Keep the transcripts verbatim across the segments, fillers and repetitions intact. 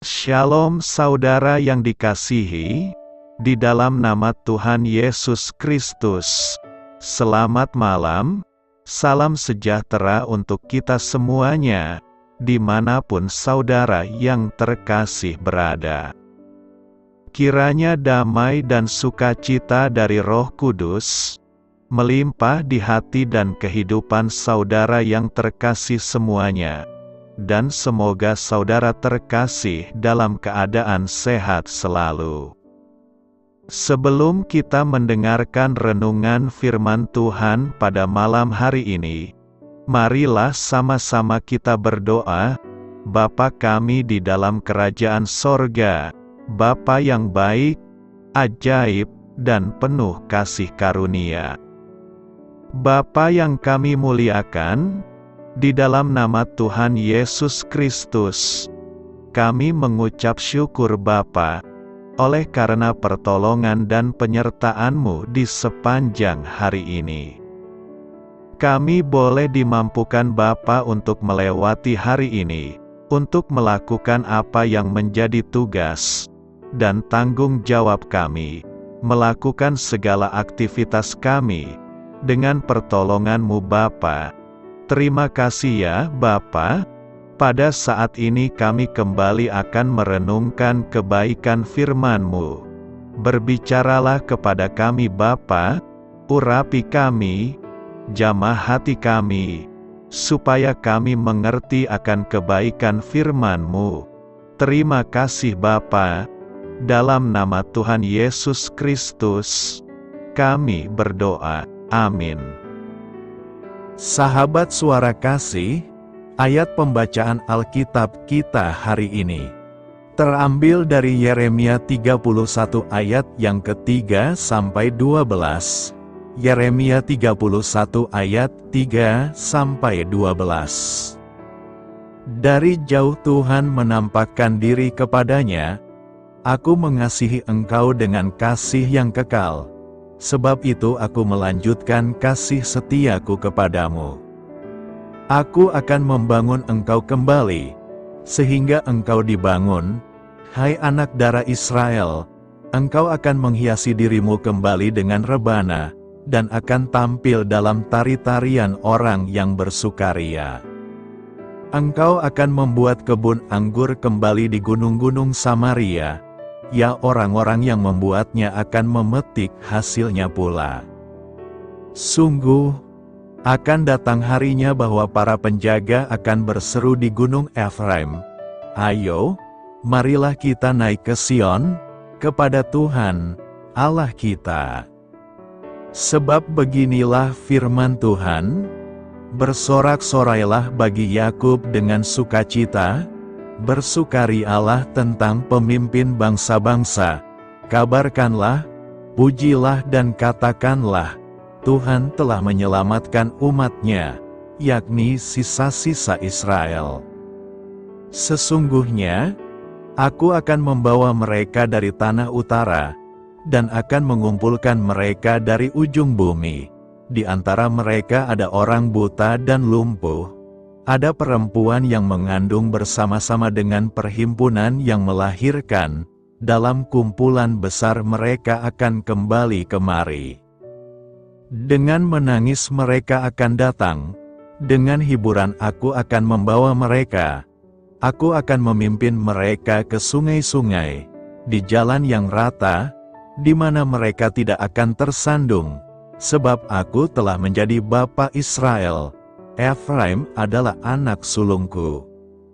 Shalom saudara yang dikasihi, di dalam nama Tuhan Yesus Kristus. Selamat malam, salam sejahtera untuk kita semuanya, dimanapun saudara yang terkasih berada. Kiranya damai dan sukacita dari Roh Kudus melimpah di hati dan kehidupan saudara yang terkasih semuanya. Dan semoga saudara terkasih dalam keadaan sehat selalu. Sebelum kita mendengarkan renungan firman Tuhan pada malam hari ini, marilah sama-sama kita berdoa. Bapa kami di dalam kerajaan sorga, Bapa yang baik, ajaib, dan penuh kasih karunia. Bapa yang kami muliakan, di dalam nama Tuhan Yesus Kristus, kami mengucap syukur Bapa, oleh karena pertolongan dan penyertaan-Mu di sepanjang hari ini. Kami boleh dimampukan Bapa untuk melewati hari ini, untuk melakukan apa yang menjadi tugas dan tanggung jawab kami, melakukan segala aktivitas kami, dengan pertolongan-Mu Bapa. Terima kasih ya Bapa. Pada saat ini kami kembali akan merenungkan kebaikan firman-Mu. Berbicaralah kepada kami Bapa, urapi kami, jamah hati kami, supaya kami mengerti akan kebaikan firman-Mu. Terima kasih Bapa. Dalam nama Tuhan Yesus Kristus, kami berdoa. Amin. Sahabat Suara Kasih, ayat pembacaan Alkitab kita hari ini terambil dari Yeremia tiga puluh satu ayat yang ketiga sampai dua belas. Yeremia tiga puluh satu ayat tiga sampai dua belas. Dari jauh Tuhan menampakkan diri kepadanya, "Aku mengasihi engkau dengan kasih yang kekal. Sebab itu aku melanjutkan kasih setiaku kepadamu. Aku akan membangun engkau kembali, sehingga engkau dibangun, hai anak darah Israel. Engkau akan menghiasi dirimu kembali dengan rebana, dan akan tampil dalam tari-tarian orang yang bersukaria. Engkau akan membuat kebun anggur kembali di gunung-gunung Samaria, ya orang-orang yang membuatnya akan memetik hasilnya pula. Sungguh, akan datang harinya bahwa para penjaga akan berseru di gunung Efraim, ayo, marilah kita naik ke Sion, kepada Tuhan, Allah kita. Sebab beginilah firman Tuhan, bersorak-sorailah bagi Yakub dengan sukacita, bersukarialah tentang pemimpin bangsa-bangsa, kabarkanlah, pujilah dan katakanlah, Tuhan telah menyelamatkan umat-Nya, yakni sisa-sisa Israel. Sesungguhnya, aku akan membawa mereka dari tanah utara, dan akan mengumpulkan mereka dari ujung bumi. Di antara mereka ada orang buta dan lumpuh, ada perempuan yang mengandung bersama-sama dengan perhimpunan yang melahirkan, dalam kumpulan besar mereka akan kembali kemari. Dengan menangis mereka akan datang, dengan hiburan aku akan membawa mereka. Aku akan memimpin mereka ke sungai-sungai, di jalan yang rata, di mana mereka tidak akan tersandung, sebab aku telah menjadi Bapa Israel. Efraim adalah anak sulungku.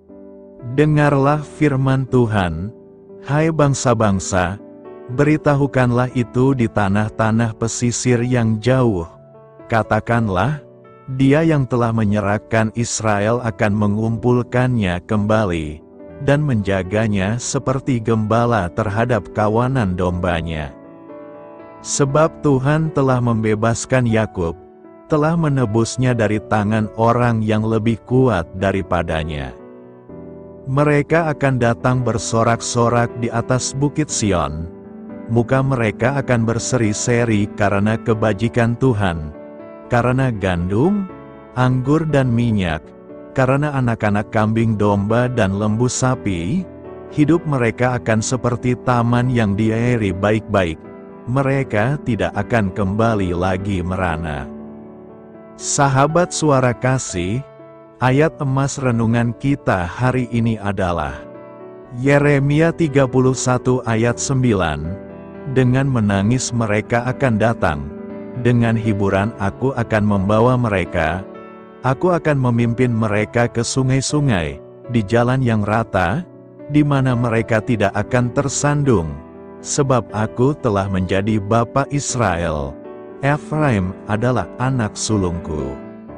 Dengarlah firman Tuhan, hai bangsa-bangsa, beritahukanlah itu di tanah-tanah pesisir yang jauh. Katakanlah, Dia yang telah menyerahkan Israel akan mengumpulkannya kembali, dan menjaganya seperti gembala terhadap kawanan dombanya. Sebab Tuhan telah membebaskan Yakub, telah menebusnya dari tangan orang yang lebih kuat daripadanya. Mereka akan datang bersorak-sorak di atas bukit Sion. Muka mereka akan berseri-seri karena kebajikan Tuhan, karena gandum, anggur dan minyak, karena anak-anak kambing domba dan lembu sapi, hidup mereka akan seperti taman yang diairi baik-baik. Mereka tidak akan kembali lagi merana. Sahabat Suara Kasih, ayat emas renungan kita hari ini adalah Yeremia tiga puluh satu ayat sembilan. Dengan menangis mereka akan datang, dengan hiburan aku akan membawa mereka. Aku akan memimpin mereka ke sungai-sungai, di jalan yang rata, di mana mereka tidak akan tersandung. Sebab aku telah menjadi bapa Israel. Efraim adalah anak sulungku.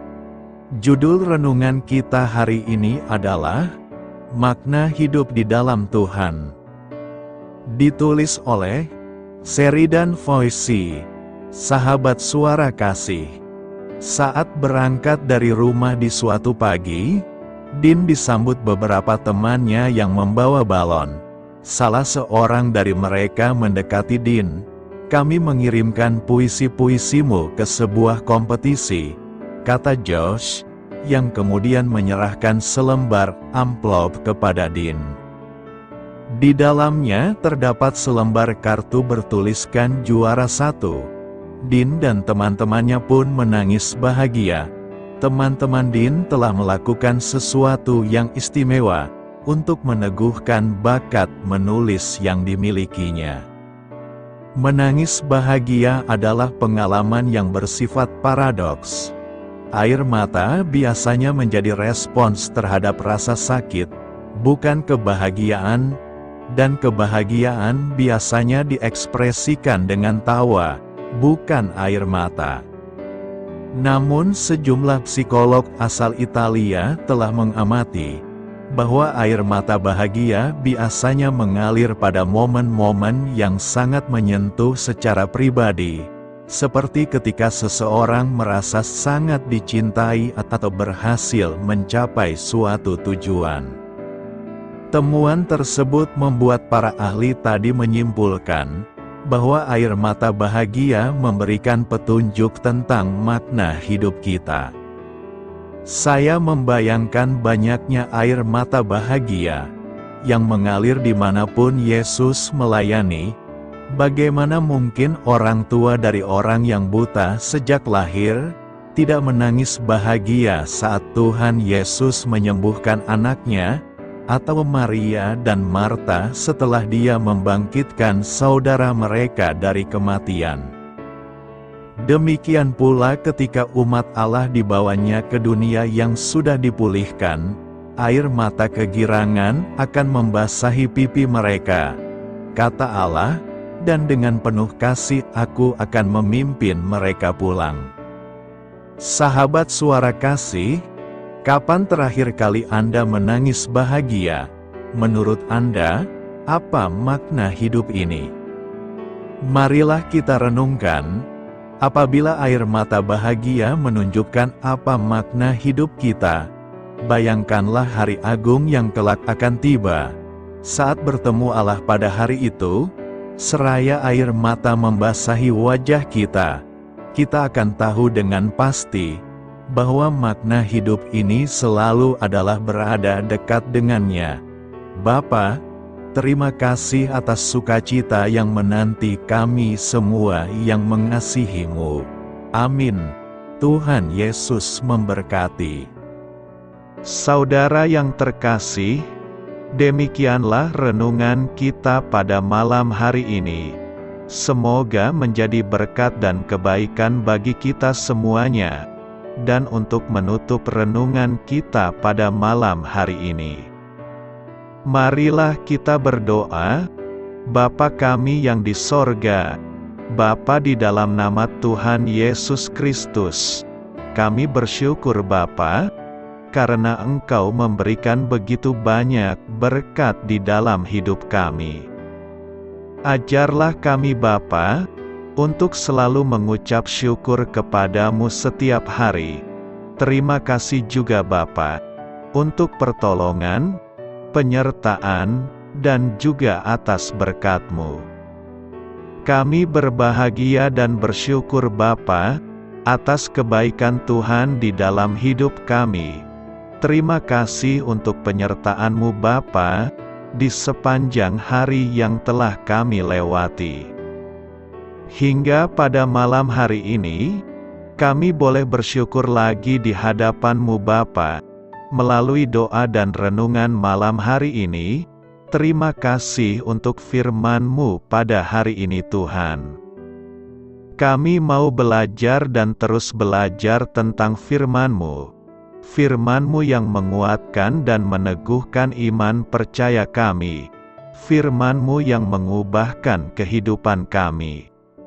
Judul renungan kita hari ini adalah Makna Hidup di Dalam Tuhan. Ditulis oleh Sheridan Voici, sahabat Suara Kasih. Saat berangkat dari rumah di suatu pagi, Din disambut beberapa temannya yang membawa balon. Salah seorang dari mereka mendekati Din. Kami mengirimkan puisi-puisimu ke sebuah kompetisi, kata Josh, yang kemudian menyerahkan selembar amplop kepada Din. Di dalamnya terdapat selembar kartu bertuliskan juara satu. Din dan teman-temannya pun menangis bahagia. Teman-teman Din telah melakukan sesuatu yang istimewa untuk meneguhkan bakat menulis yang dimilikinya. Menangis bahagia adalah pengalaman yang bersifat paradoks. Air mata biasanya menjadi respons terhadap rasa sakit, bukan kebahagiaan, dan kebahagiaan biasanya diekspresikan dengan tawa, bukan air mata. Namun sejumlah psikolog asal Italia telah mengamati bahwa air mata bahagia biasanya mengalir pada momen-momen yang sangat menyentuh secara pribadi, seperti ketika seseorang merasa sangat dicintai atau berhasil mencapai suatu tujuan. Temuan tersebut membuat para ahli tadi menyimpulkan bahwa air mata bahagia memberikan petunjuk tentang makna hidup kita. Saya membayangkan banyaknya air mata bahagia yang mengalir dimanapun Yesus melayani. Bagaimana mungkin orang tua dari orang yang buta sejak lahir tidak menangis bahagia saat Tuhan Yesus menyembuhkan anaknya, atau Maria dan Marta setelah Dia membangkitkan saudara mereka dari kematian. Demikian pula ketika umat Allah dibawanya ke dunia yang sudah dipulihkan, air mata kegirangan akan membasahi pipi mereka. Kata Allah, dan dengan penuh kasih aku akan memimpin mereka pulang. Sahabat Suara Kasih, kapan terakhir kali Anda menangis bahagia? Menurut Anda, apa makna hidup ini? Marilah kita renungkan. Apabila air mata bahagia menunjukkan apa makna hidup kita, bayangkanlah hari agung yang kelak akan tiba. Saat bertemu Allah pada hari itu, seraya air mata membasahi wajah kita, kita akan tahu dengan pasti bahwa makna hidup ini selalu adalah berada dekat dengannya. Bapa, terima kasih atas sukacita yang menanti kami semua yang mengasihi-Mu. Amin. Tuhan Yesus memberkati. Saudara yang terkasih, demikianlah renungan kita pada malam hari ini. Semoga menjadi berkat dan kebaikan bagi kita semuanya. Dan untuk menutup renungan kita pada malam hari ini, marilah kita berdoa. Bapa kami yang di sorga, Bapa di dalam nama Tuhan Yesus Kristus, kami bersyukur Bapa, karena Engkau memberikan begitu banyak berkat di dalam hidup kami. Ajarlah kami Bapa, untuk selalu mengucap syukur kepadamu setiap hari. Terima kasih juga Bapa, untuk pertolongan, penyertaan, dan juga atas berkat-Mu. Kami berbahagia dan bersyukur Bapa, atas kebaikan Tuhan di dalam hidup kami. Terima kasih untuk penyertaan-Mu Bapa, di sepanjang hari yang telah kami lewati. Hingga pada malam hari ini, kami boleh bersyukur lagi di hadapan-Mu Bapa, melalui doa dan renungan malam hari ini. Terima kasih untuk firman-Mu pada hari ini Tuhan. Kami mau belajar dan terus belajar tentang firman-Mu. Firman-Mu yang menguatkan dan meneguhkan iman percaya kami. Firman-Mu yang mengubahkan kehidupan kami.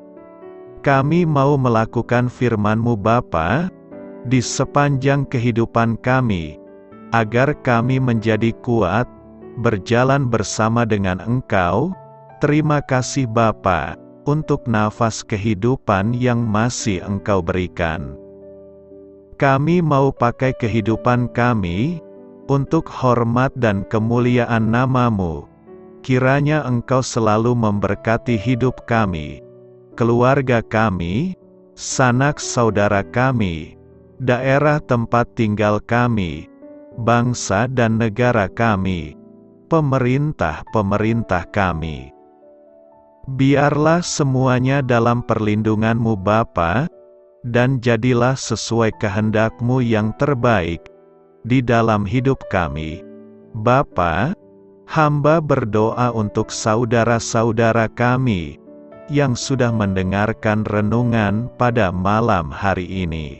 Kami mau melakukan firman-Mu Bapa, di sepanjang kehidupan kami, agar kami menjadi kuat, berjalan bersama dengan Engkau. Terima kasih Bapa, untuk nafas kehidupan yang masih Engkau berikan. Kami mau pakai kehidupan kami, untuk hormat dan kemuliaan nama-Mu. Kiranya Engkau selalu memberkati hidup kami, keluarga kami, sanak saudara kami, daerah tempat tinggal kami, bangsa dan negara kami, pemerintah-pemerintah kami. Biarlah semuanya dalam perlindungan-Mu Bapa, dan jadilah sesuai kehendak-Mu yang terbaik, di dalam hidup kami. Bapa, hamba berdoa untuk saudara-saudara kami, yang sudah mendengarkan renungan pada malam hari ini.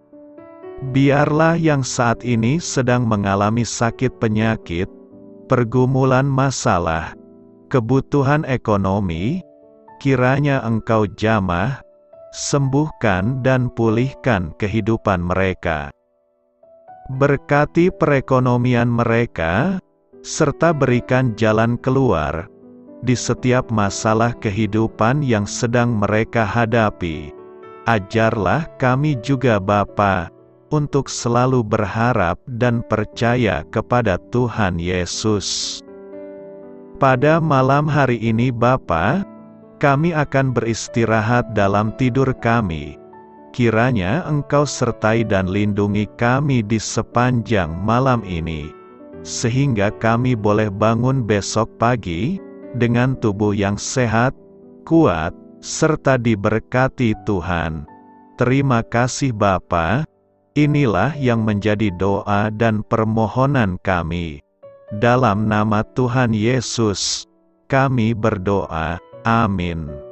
Biarlah yang saat ini sedang mengalami sakit penyakit, pergumulan masalah, kebutuhan ekonomi, kiranya Engkau jamah, sembuhkan dan pulihkan kehidupan mereka. Berkati perekonomian mereka, serta berikan jalan keluar, di setiap masalah kehidupan yang sedang mereka hadapi. Ajarlah kami juga Bapa, untuk selalu berharap dan percaya kepada Tuhan Yesus. Pada malam hari ini Bapa, kami akan beristirahat dalam tidur kami. Kiranya Engkau sertai dan lindungi kami di sepanjang malam ini, sehingga kami boleh bangun besok pagi, dengan tubuh yang sehat, kuat, serta diberkati Tuhan. Terima kasih Bapa, inilah yang menjadi doa dan permohonan kami. Dalam nama Tuhan Yesus, kami berdoa. Amin.